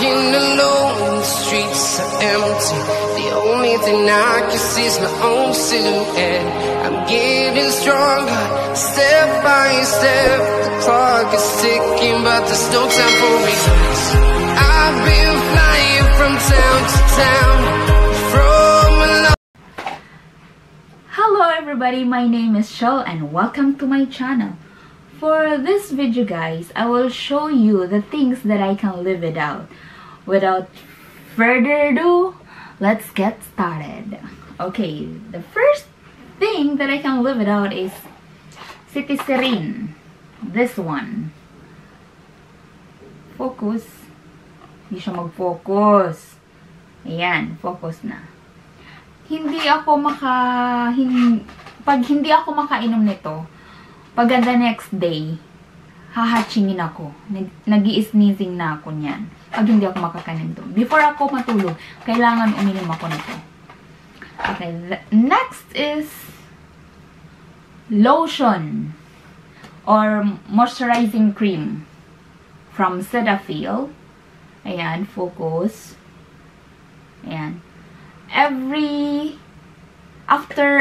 walking alone, the streets are empty. The only thing I can see is my own silhouette. I'm getting stronger, step by step. The clock is ticking, but there's no time for regrets. I've been flying from town to town, from Hello everybody, my name is Shell and welcome to my channel. For this video guys, I will show you the things that I can live without. Without further ado, let's get started. Okay, the first thing that I can live without is Citizen. This one. Focus. Hindi siya mag-focus. Ayan, focus na. Pag hindi ako makainom nito, pag the next day, hahatsingin ako. Nag-i-sneezing na ako niyan. Pag hindi ako makakanin to. Before ako matulog, kailangan uminom ako nito. Okay, next is lotion or moisturizing cream from Cetaphil. Ayan, focus. Ayan. After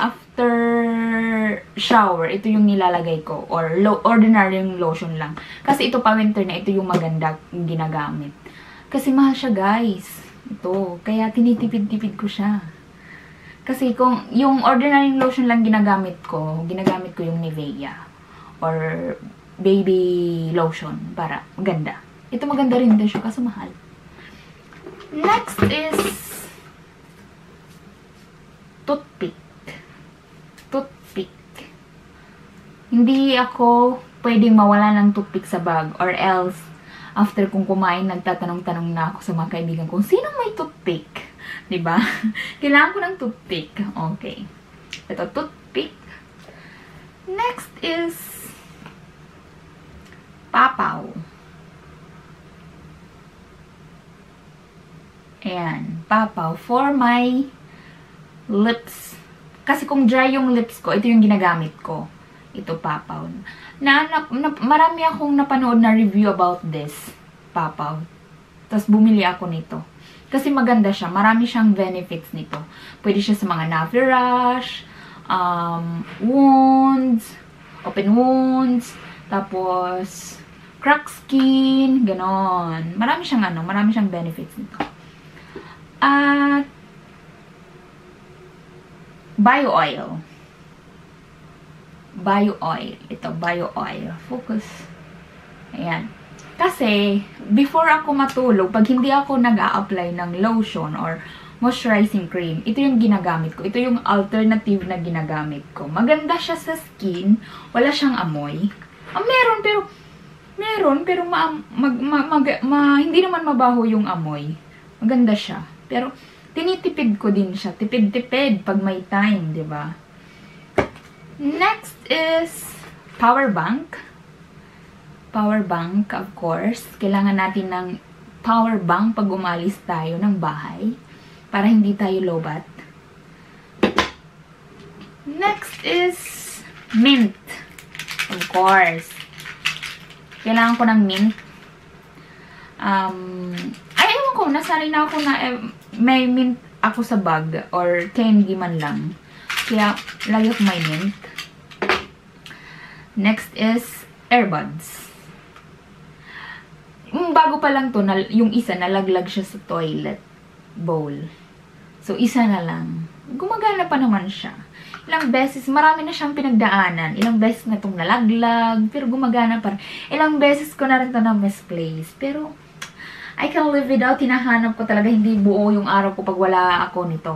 shower, ito yung nilalagay ko, or ordinary lotion lang. Kasi ito pa winter na, ito yung maganda ginagamit. Kasi mahal siya guys. Ito, kaya tinitipid-tipid ko siya. Kasi kung yung ordinary lotion lang ginagamit ko yung Nivea or baby lotion para maganda. Ito maganda rin din siya kasi mahal. Next is toothpick. Hindi ako pwedeng mawala ng toothpick sa bag, or else after kung kumain, nagtatanong-tanong na ako sa mga kaibigan kung sino may toothpick. Diba? Kailangan ko ng toothpick. Okay. Ito, toothpick. Next is papaw. Ayan. Papaw for my lips. Kasi kung dry yung lips ko, ito yung ginagamit ko. Ito, papaw. Marami akong napanood na review about this. Papaw. Tapos bumili ako nito. Kasi maganda siya. Marami siyang benefits nito. Pwede siya sa mga nappy rash, wounds, open wounds, tapos crack skin, ganon. Marami siyang benefits nito. At bio oil. Ito, bio oil. Focus. Ayan. Kasi, before ako matulog, pag hindi ako nag-a-apply ng lotion or moisturizing cream, ito yung ginagamit ko. Ito yung alternative na ginagamit ko. Maganda siya sa skin. Wala siyang amoy. Meron, pero hindi naman mabaho yung amoy. Maganda siya. Pero, tinitipid ko din siya. Tipid-tipid pag may time, di ba? Next is power bank. Power bank, of course. Kailangan natin ng power bank pag umalis tayo ng bahay para hindi tayo lobat. Next is mint. Of course. Kailangan ko ng mint. Ewan ko, nasanay na ako na may mint ako sa bag or candy man lang. Kaya, lagi ako may mint. Next is earbuds. Bago pa lang to, yung isa nalaglag siya sa toilet bowl. So, isa na lang. Gumagana pa naman siya. Ilang beses, marami na siyang pinagdaanan. Ilang beses na itong nalaglag, pero gumagana pa rin. Ilang beses ko na rin ito na misplace. Pero, I can live without. Hinahanap ko talaga, hindi buo yung araw ko pag wala ako nito.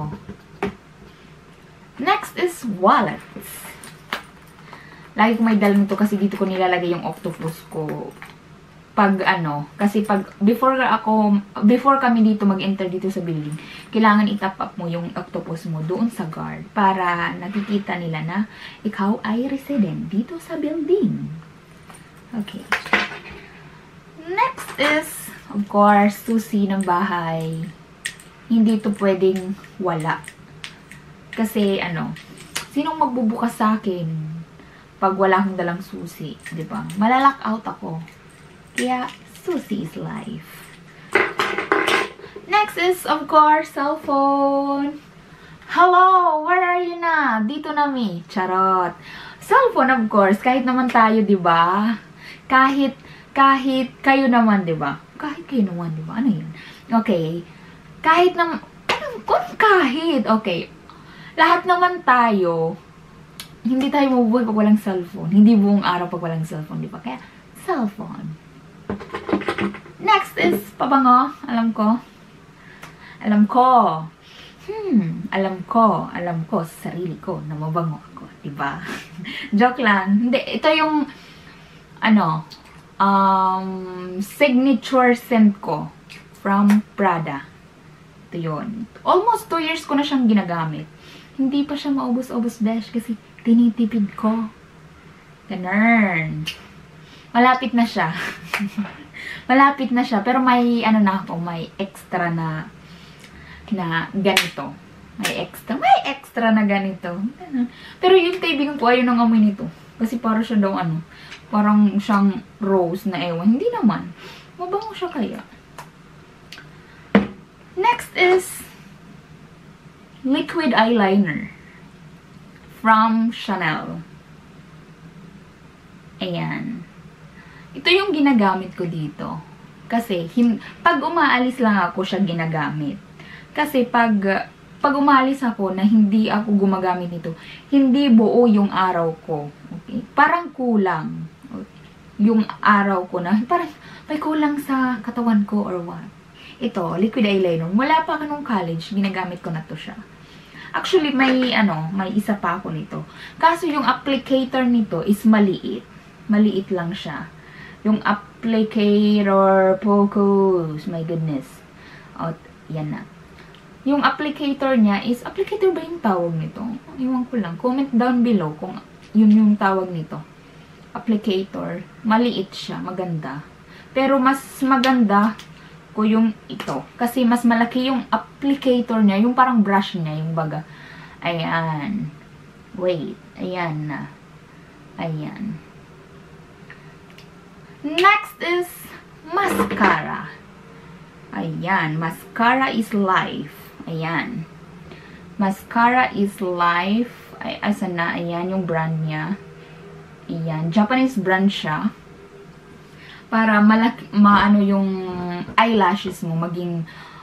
Next is wallets. Lagi ko may dala nito kasi dito ko nilalagay yung octopus ko. Kasi before kami dito mag-enter dito sa building, kailangan itap up mo yung octopus mo doon sa guard para nakikita nila na ikaw ay resident dito sa building. Okay. Next is, of course, susi ng bahay. Hindi ito pwedeng wala. Kasi, sinong magbubukas sa akin pag wala akong dalang susi, di ba? Malalock out ako. Kaya, susi is life. Next is, of course, cellphone. Hello, where are you na? Dito na mi. Charot. Cellphone, of course, kahit naman tayo, di ba? Kahit kayo naman, di ba? Kahit kayo naman, di ba? Ano yun? Okay. Kahit naman, kahit, okay. Lahat naman tayo, hindi tayo mabubuhay pag walang cellphone. Hindi buong araw pag walang cellphone, di ba? Kaya, cellphone. Next is, pabango. Alam ko. Alam ko sa sarili ko na mabango ako, diba? Joke lang. Hindi, ito yung, signature scent ko from Prada. Ito yun. Almost 2 years ko na siyang ginagamit. Hindi pa siya maubos-ubos, besh, kasi tinitipid ko. Ganun. Malapit na siya. Malapit na siya. Pero may, may extra na ganito. May extra na ganito. Pero yung kaibigan ko, ayaw nang amoy nito. Kasi parang siya daw, parang siyang rose na ewan. Hindi naman. Mabango siya kaya. Next is liquid eyeliner from Chanel. Ayan. Ito yung ginagamit ko dito. Kasi, pag umaalis lang ako siya ginagamit. Kasi pag umalis ako na hindi ako gumagamit nito, hindi buo yung araw ko. Okay? Parang kulang. Yung araw ko na, parang may kulang sa katawan ko or what. Ito, liquid eyeliner. Mula pa ako nung college, ginagamit ko na to siya. Actually, may isa pa ako nito. Kaso yung applicator nito is maliit. Maliit lang siya. Yung applicator, focus. My goodness. O, yan na. Yung applicator niya is, applicator ba yung tawag nito? Iwan ko lang. Comment down below kung yun yung tawag nito. Applicator. Maliit siya. Maganda. Pero mas maganda ko yung ito. Kasi mas malaki yung applicator niya. Yung parang brush niya. Yung baga. Ayan. Wait. Ayan na. Ayan. Next is mascara. Ayan. Mascara is life. Ayan. Mascara is life. Ay, asan na? Ayan yung brand niya. Ayan. Japanese brand siya. Para maano yung eyelashes mo maging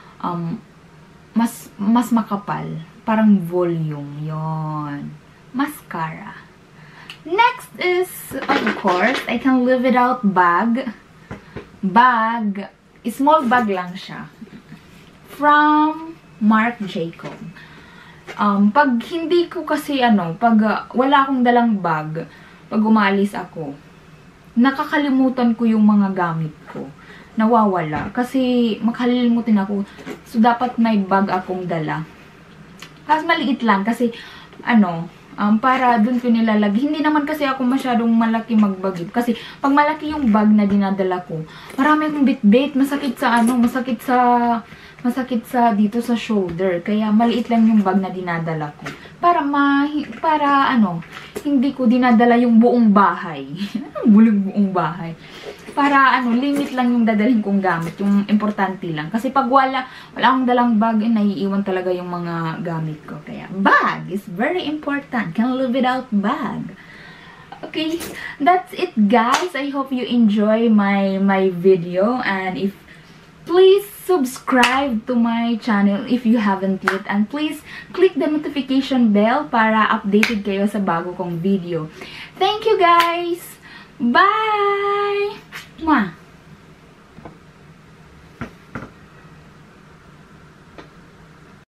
mas makapal. Parang volume. Yon. Mascara. Next is, of course, I can live without bag. Bag. Small bag lang siya. From Marc Jacob. Pag hindi ko kasi pag wala akong dalang bag, pag umalis ako, nakakalimutan ko yung mga gamit ko. Nawawala. Kasi makalimutin ako. So, dapat may bag akong dala. Kasi maliit lang. Kasi, para dun ko nilalagay. Hindi naman kasi ako masyadong malaki magbagib. Kasi, pag malaki yung bag na dinadala ko, marami akong bit-bit. Masakit sa dito sa shoulder. Kaya maliit lang yung bag na dinadala ko. Para hindi ko dinadala yung buong bahay. Buong bahay. Para limit lang yung dadalhin kong gamit. Yung importante lang. Kasi pag wala akong dalang bag, naiiwan talaga yung mga gamit ko. Kaya bag is very important. Can't live without bag. Okay, that's it guys. I hope you enjoy my video, and please subscribe to my channel if you haven't yet, and please click the notification bell para updated kayo sa bago kong video. Thank you guys! Bye!